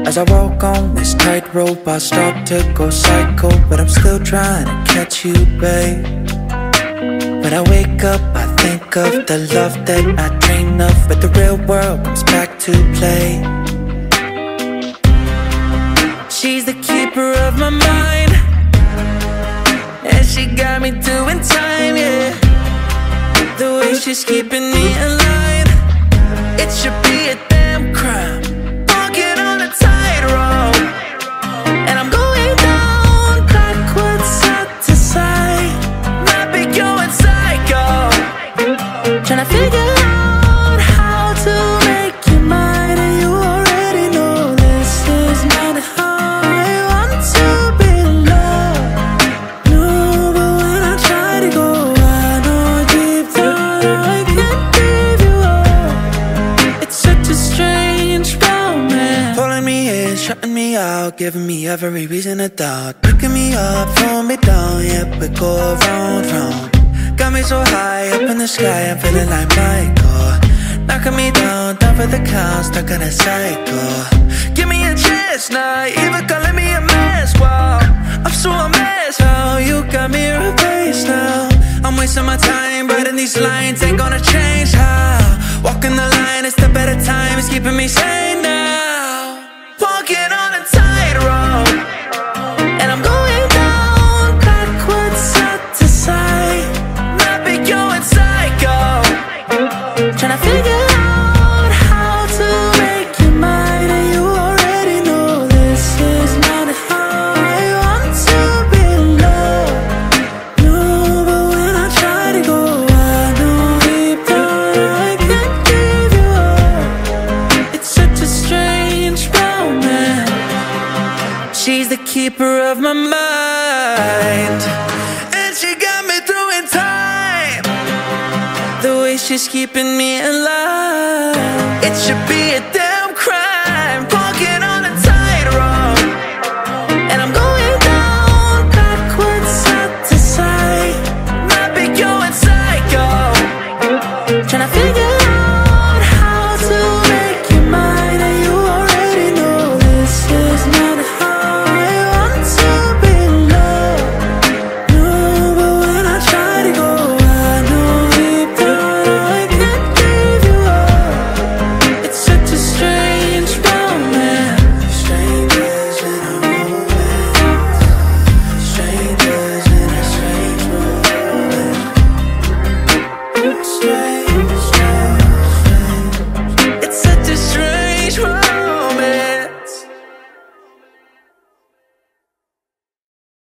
As I walk on this tightrope, I start to go psycho, but I'm still trying to catch you, babe. When I wake up, I think of the love that I dreamed of, but the real world comes back to play. She's the keeper of my mind, and she got me doing time, yeah. The way she's keeping me in line, it should be a damn crime. Walking on a tightrope, and I'm going down backwards, side to side. Might be going psycho, trying to figure out how to make you mine. And you already know this is not how I want to be loved. No, but when I try to go, I know deep down I can't give you up. It's such a strange romance, pulling me in, shutting me out, giving me every reason to doubt. Picking me up, throwing me down, yeah, we go round, round. Got me so high, up in the sky, I'm feeling like Michael. Knocking me down, down for the count, stuck in a cycle. Give me a chance now, even calling me a mess, wow. I'm so a mess, how you got me replaced now. I'm wasting my time, writing these lines ain't gonna change how. Walking the line, it's the better time, it's keeping me sane now. Walking on a tightrope, and I'm going down backwards, side to side. Might be going psycho, trying to figure out how to make you mine. And you already know this is not how I want to be loved. No, but when I try to go, I know deep down I can't give you up. It's such a strange romance. She's the keeper of my mind, and she got me through in time. The way she's keeping me alive, it should be a